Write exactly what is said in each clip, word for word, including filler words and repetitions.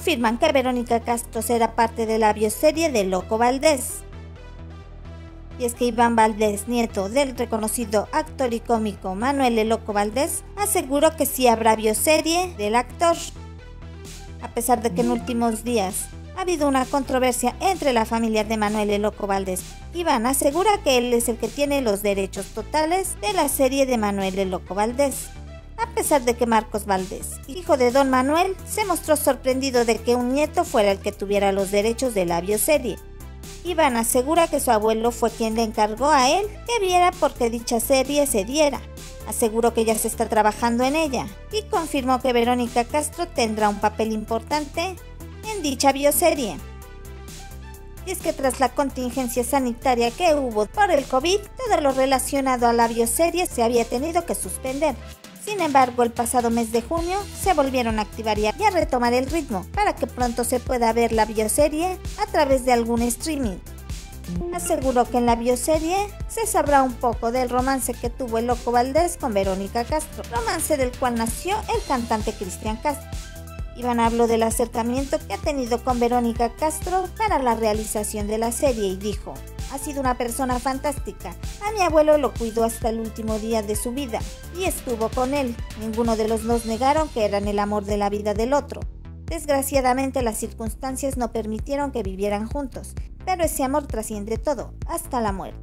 confirman que Verónica Castro será parte de la bioserie de Loco Valdés. Y es que Iván Valdés, nieto del reconocido actor y cómico Manuel El Loco Valdés, aseguró que sí habrá bioserie del actor. A pesar de que en últimos días ha habido una controversia entre la familia de Manuel El Loco Valdés, Iván asegura que él es el que tiene los derechos totales de la serie de Manuel El Loco Valdés. A pesar de que Marcos Valdés, hijo de Don Manuel, se mostró sorprendido de que un nieto fuera el que tuviera los derechos de la bioserie. Iván asegura que su abuelo fue quien le encargó a él que viera porque dicha serie se diera. Aseguró que ya se está trabajando en ella y confirmó que Verónica Castro tendrá un papel importante en dicha bioserie. Y es que tras la contingencia sanitaria que hubo por el COVID, todo lo relacionado a la bioserie se había tenido que suspender. Sin embargo, el pasado mes de junio se volvieron a activar y a retomar el ritmo para que pronto se pueda ver la bioserie a través de algún streaming. Aseguró que en la bioserie se sabrá un poco del romance que tuvo el Loco Valdés con Verónica Castro, romance del cual nació el cantante Cristian Castro. Iván habló del acercamiento que ha tenido con Verónica Castro para la realización de la serie y dijo: ha sido una persona fantástica. A mi abuelo lo cuidó hasta el último día de su vida y estuvo con él. Ninguno de los dos negaron que eran el amor de la vida del otro. Desgraciadamente las circunstancias no permitieron que vivieran juntos, pero ese amor trasciende todo, hasta la muerte.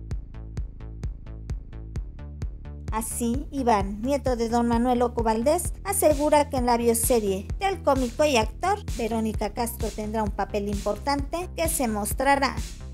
Así, Iván, nieto de Don Manuel Loco Valdés, asegura que en la bioserie del cómico y actor, Verónica Castro tendrá un papel importante que se mostrará.